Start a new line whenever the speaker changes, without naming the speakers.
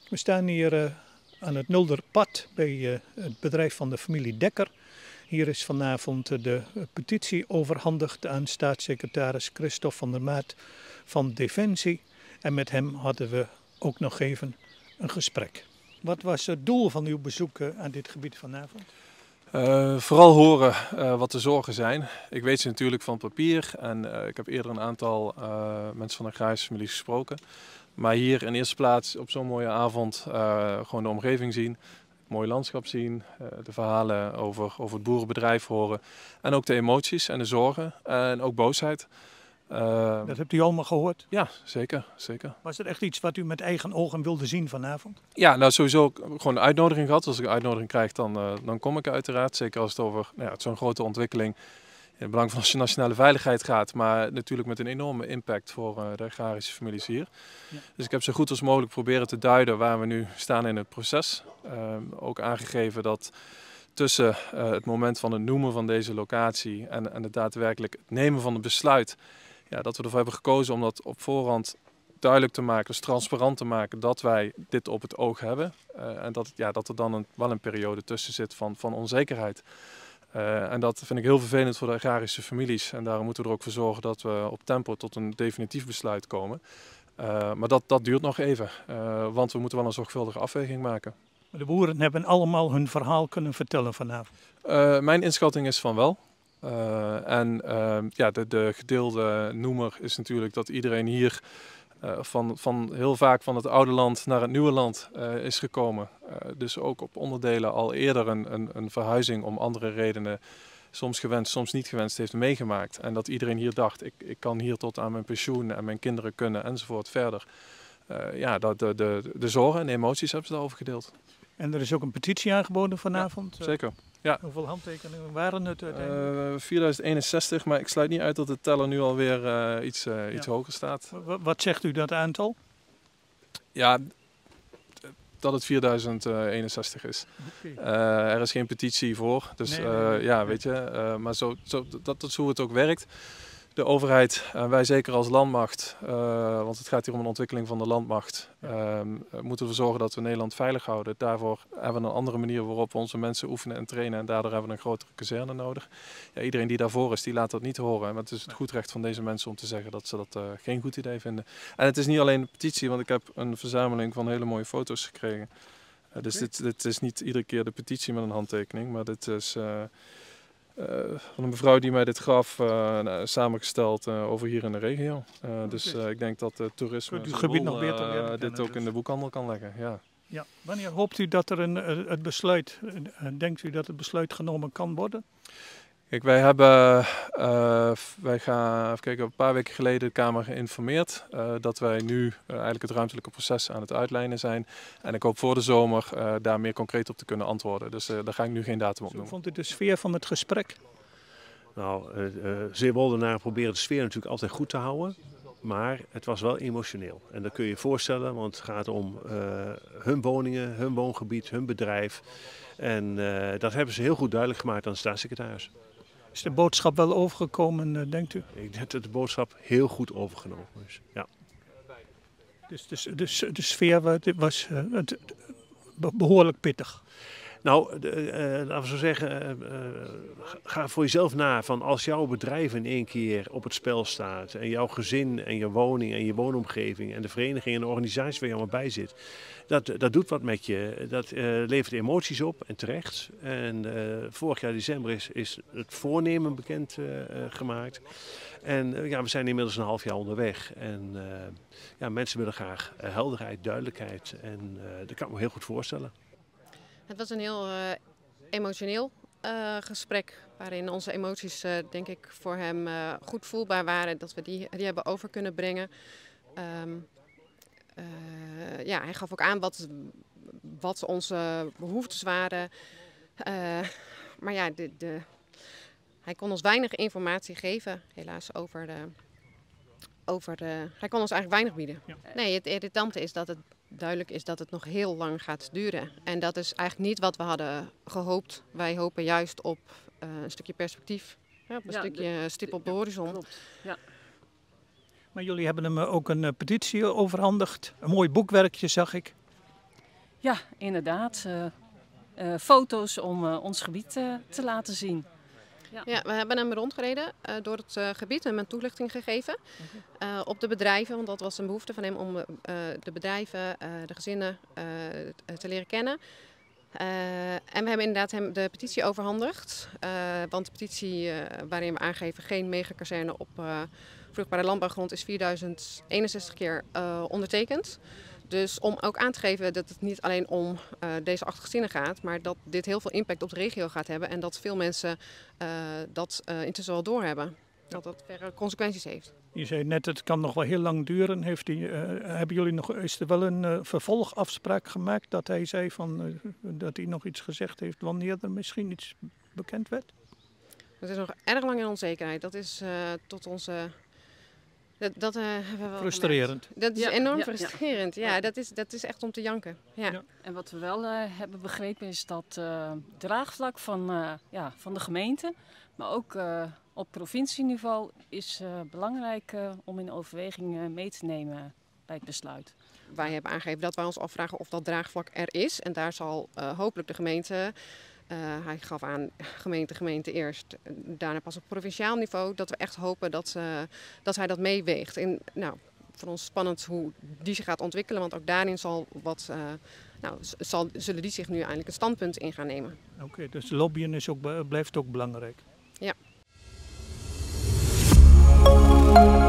We staan hier aan het Nulderpad bij het bedrijf van de familie Dekker. Hier is vanavond de petitie overhandigd aan staatssecretaris Christophe van der Maat van Defensie. En met hem hadden we ook nog even een gesprek. Wat was het doel van uw bezoek aan dit gebied vanavond?
Vooral horen wat de zorgen zijn. Ik weet ze natuurlijk van papier en ik heb eerder een aantal mensen van de agrarische familie gesproken. Maar hier in eerste plaats op zo'n mooie avond gewoon de omgeving zien, het mooie landschap zien, de verhalen over het boerenbedrijf horen. En ook de emoties en de zorgen en ook boosheid.
Dat hebt u allemaal gehoord?
Ja, zeker, zeker.
Was er echt iets wat u met eigen ogen wilde zien vanavond?
Ja, nou sowieso gewoon een uitnodiging gehad. Als ik een uitnodiging krijg, dan kom ik uiteraard. Zeker als het over zo'n grote ontwikkeling in het belang van de nationale veiligheid gaat. Maar natuurlijk met een enorme impact voor de agrarische families hier. Ja. Dus ik heb zo goed als mogelijk proberen te duiden waar we nu staan in het proces. Ook aangegeven dat tussen het moment van het noemen van deze locatie en het daadwerkelijk het nemen van het besluit, ja, dat we ervoor hebben gekozen om dat op voorhand duidelijk te maken, dus transparant te maken dat wij dit op het oog hebben. En dat er dan wel een periode tussen zit van onzekerheid. En dat vind ik heel vervelend voor de agrarische families. En daarom moeten we er ook voor zorgen dat we op tempo tot een definitief besluit komen. Maar dat duurt nog even, want we moeten wel een zorgvuldige afweging maken.
De boeren hebben allemaal hun verhaal kunnen vertellen vanavond.
Mijn inschatting is van wel. De gedeelde noemer is natuurlijk dat iedereen hier van heel vaak van het oude land naar het nieuwe land is gekomen. Dus ook op onderdelen al eerder een verhuizing om andere redenen, soms gewenst, soms niet gewenst, heeft meegemaakt. En dat iedereen hier dacht, ik kan hier tot aan mijn pensioen en mijn kinderen kunnen enzovoort verder. De zorgen en de emoties hebben ze daarover gedeeld.
En er is ook een petitie aangeboden vanavond?
Ja, zeker. Ja.
Hoeveel handtekeningen waren het uiteindelijk?
4061, maar ik sluit niet uit dat de teller nu alweer iets hoger staat.
Wat zegt u dat aantal?
Ja, dat het 4061 is. Okay. Er is geen petitie voor, dus weet je, maar dat is hoe het ook werkt. De overheid en wij zeker als landmacht, want het gaat hier om een ontwikkeling van de landmacht, moeten we zorgen dat we Nederland veilig houden. Daarvoor hebben we een andere manier waarop we onze mensen oefenen en trainen en daardoor hebben we een grotere kazerne nodig. Ja, iedereen die daarvoor is, die laat dat niet horen. Maar het is het goed recht van deze mensen om te zeggen dat ze dat geen goed idee vinden. En het is niet alleen een petitie, want ik heb een verzameling van hele mooie foto's gekregen. Dus dit is niet iedere keer de petitie met een handtekening, maar dit is van een mevrouw die mij dit gaf, samengesteld over hier in de regio. Dus ik denk dat toerisme dit ook in de boekhandel kan leggen. Ja.
Ja. Wanneer hoopt u dat er het besluit, denkt u dat het besluit genomen kan worden?
Kijk, wij gaan even kijken, een paar weken geleden de Kamer geïnformeerd dat wij nu eigenlijk het ruimtelijke proces aan het uitlijnen zijn. En ik hoop voor de zomer daar meer concreet op te kunnen antwoorden. Dus daar ga ik nu geen datum op noemen.
Hoe vond u de sfeer van het gesprek?
Nou, Zeewoldenaren proberen de sfeer natuurlijk altijd goed te houden. Maar het was wel emotioneel. En dat kun je je voorstellen, want het gaat om hun woningen, hun woongebied, hun bedrijf. En dat hebben ze heel goed duidelijk gemaakt aan de staatssecretaris.
Is de boodschap wel overgekomen, denkt u?
Ik denk dat de boodschap heel goed overgenomen is. Ja.
Dus de sfeer was behoorlijk pittig.
Nou, laten we zo zeggen, ga voor jezelf na van als jouw bedrijf in één keer op het spel staat en jouw gezin en je woning en je woonomgeving en de vereniging en de organisatie waar je allemaal bij zit, dat doet wat met je. Dat levert emoties op en terecht. En vorig jaar december is het voornemen bekend gemaakt. En we zijn inmiddels een half jaar onderweg. En mensen willen graag helderheid, duidelijkheid. En dat kan ik me heel goed voorstellen.
Het was een heel emotioneel gesprek waarin onze emoties denk ik voor hem goed voelbaar waren. Dat we die hebben over kunnen brengen. Hij gaf ook aan wat onze behoeftes waren. Hij kon ons weinig informatie geven, helaas hij kon ons eigenlijk weinig bieden. Ja. Nee, het irritante is dat het duidelijk is dat het nog heel lang gaat duren. En dat is eigenlijk niet wat we hadden gehoopt. Wij hopen juist op een stukje perspectief. Ja, op een stukje stip op de horizon.
Klopt. Ja.
Maar jullie hebben hem ook een petitie overhandigd. Een mooi boekwerkje, zag ik.
Ja, inderdaad. Foto's om ons gebied te laten zien.
Ja, we hebben hem rondgereden door het gebied en hem een toelichting gegeven op de bedrijven. Want dat was een behoefte van hem om de bedrijven, de gezinnen te leren kennen. En we hebben inderdaad hem de petitie overhandigd. Want de petitie waarin we aangeven geen megakazerne op vruchtbare landbouwgrond is 4061 keer ondertekend. Dus om ook aan te geven dat het niet alleen om deze 8 gezinnen gaat, maar dat dit heel veel impact op de regio gaat hebben en dat veel mensen dat intussen wel doorhebben. Dat dat verre consequenties heeft.
Je zei net, het kan nog wel heel lang duren. Hebben jullie is er wel een vervolgafspraak gemaakt dat hij zei dat hij nog iets gezegd heeft wanneer er misschien iets bekend werd?
Het is nog erg lang in onzekerheid. Dat is tot onze... Dat hebben we wel
frustrerend.
Gemerkt. Dat is enorm frustrerend. Ja, dat is echt om te janken. Ja.
En wat we wel hebben begrepen is dat draagvlak van de gemeente, maar ook op provincieniveau is belangrijk om in overweging mee te nemen bij het besluit.
Wij hebben aangegeven dat wij ons afvragen of dat draagvlak er is. En daar zal hopelijk de gemeente... hij gaf aan gemeente eerst, daarna pas op provinciaal niveau, dat we echt hopen dat hij dat meeweegt. En nou, voor ons spannend hoe die zich gaat ontwikkelen, want ook daarin zullen die zich nu eindelijk een standpunt in gaan nemen.
Oké, dus lobbyen blijft ook belangrijk.
Ja.